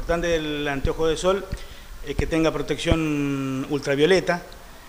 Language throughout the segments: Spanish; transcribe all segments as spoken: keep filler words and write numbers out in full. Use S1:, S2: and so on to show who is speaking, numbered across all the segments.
S1: importante del anteojo de sol es que tenga protección ultravioleta,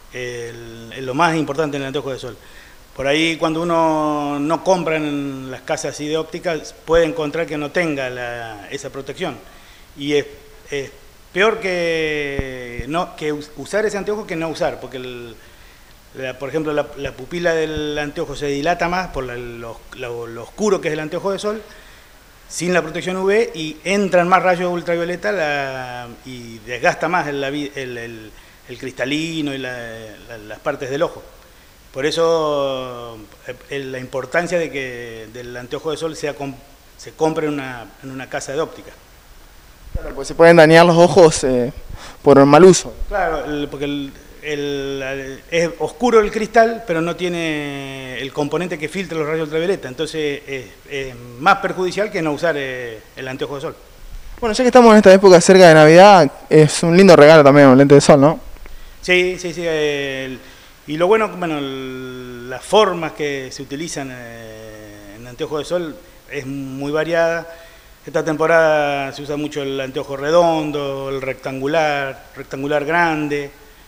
S1: es lo más importante en el anteojo de sol. Por ahí cuando uno no compra en las casas así de ópticas puede encontrar que no tenga la, esa protección. Y es, es peor que, no, que usar ese anteojo que no usar, porque el, la, por ejemplo la, la pupila del anteojo se dilata más por la, lo, lo, lo oscuro que es el anteojo de sol, sin la protección U V, y entran más rayos ultravioleta la, y desgasta más el, el, el, el cristalino y la, la, las partes del ojo. Por eso la importancia de que del anteojo de sol sea, se compre en una, en una casa de óptica.
S2: Claro, pues se pueden dañar los ojos eh, por el mal uso.
S1: Claro, el, porque el, el, el, es oscuro el cristal, pero no tiene el componente que filtra los rayos ultravioleta, entonces es, es más perjudicial que no usar eh, el anteojo de sol.
S2: Bueno, ya que estamos en esta época cerca de Navidad, es un lindo regalo también un lente de sol, ¿no?
S1: Sí, sí, sí. El, y lo bueno, bueno, el, las formas que se utilizan eh, en anteojo de sol es muy variada. Esta temporada se usa mucho el anteojo redondo, el rectangular, rectangular grande,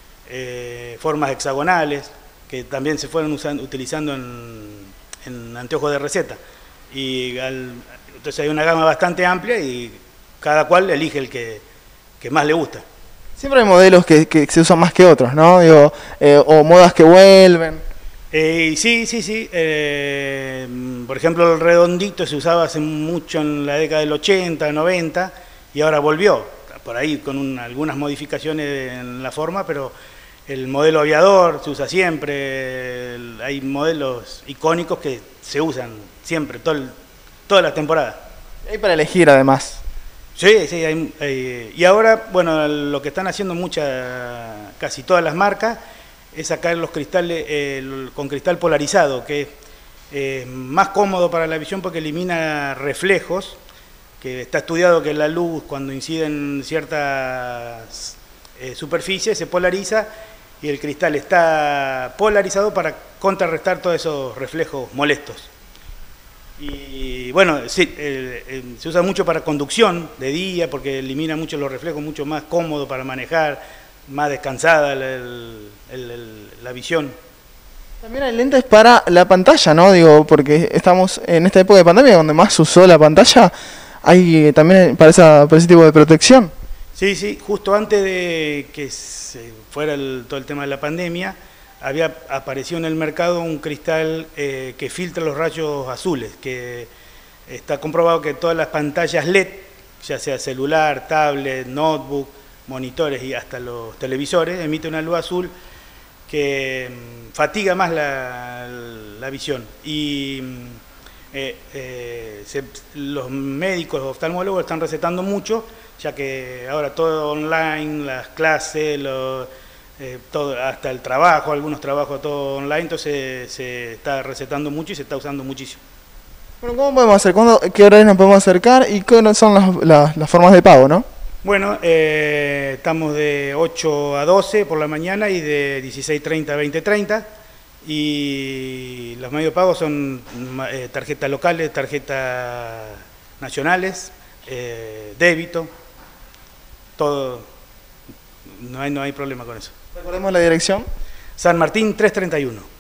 S1: eh, formas hexagonales, que también se fueron usando, utilizando en, en anteojos de receta. Y al, entonces hay una gama bastante amplia y cada cual elige el que, que más le gusta.
S2: Siempre hay modelos que, que se usan más que otros, ¿no? Digo, eh, o modas que vuelven.
S1: Eh, sí, sí, sí. Eh, por ejemplo, el redondito se usaba hace mucho en la década del ochenta, noventa, y ahora volvió, por ahí con un, algunas modificaciones en la forma, pero el modelo aviador se usa siempre. El, hay modelos icónicos que se usan siempre, todo el, toda la temporada.
S2: Hay para elegir además.
S1: Sí, sí, hay, hay, y ahora, bueno, lo que están haciendo muchas, casi todas las marcas, es sacar los cristales eh, con cristal polarizado, que es eh, más cómodo para la visión porque elimina reflejos, que está estudiado que la luz cuando incide en ciertas eh, superficies se polariza y el cristal está polarizado para contrarrestar todos esos reflejos molestos. Y bueno, sí, eh, eh, se usa mucho para conducción de día porque elimina mucho los reflejos, mucho más cómodo para manejar, más descansada el, el, el, el, la visión.
S2: También hay lentes para la pantalla, ¿no? Digo, porque estamos en esta época de pandemia donde más se usó la pantalla, hay también para, esa, para ese tipo de protección.
S1: Sí, sí, justo antes de que se fuera el, todo el tema de la pandemia, había aparecido en el mercado un cristal eh, que filtra los rayos azules, que está comprobado que todas las pantallas L E D, ya sea celular, tablet, notebook, monitores y hasta los televisores, emite una luz azul que mmm, fatiga más la, la visión. Y eh, eh, se, los médicos, los oftalmólogos están recetando mucho, ya que ahora todo online, las clases, los, eh, todo, hasta el trabajo, algunos trabajos todo online, entonces se está recetando mucho y se está usando muchísimo.
S2: Bueno, ¿cómo podemos hacer? ¿Cuándo, qué horarios nos podemos acercar y qué son las, las, las formas de pago, no?
S1: Bueno, eh, estamos de ocho a doce por la mañana y de dieciséis treinta a veinte treinta, y los medios de pago son eh, tarjetas locales, tarjetas nacionales, eh, débito, todo, no hay, no hay problema con eso.
S2: Recordemos la dirección.
S1: San Martín trescientos treinta y uno.